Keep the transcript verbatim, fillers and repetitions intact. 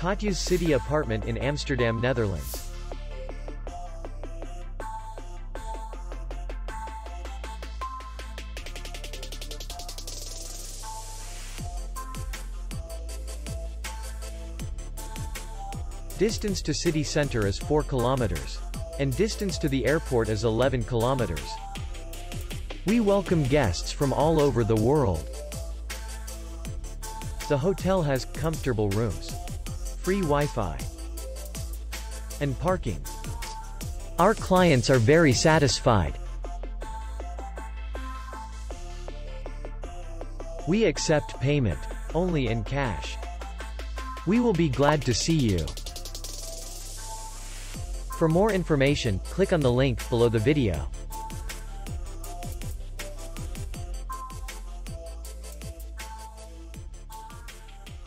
Katja's city apartment in Amsterdam, Netherlands. Distance to city center is four kilometers. And distance to the airport is eleven kilometers. We welcome guests from all over the world. The hotel has comfortable rooms, free Wi-Fi, and parking. Our clients are very satisfied. We accept payment only in cash. We will be glad to see you. For more information, click on the link below the video.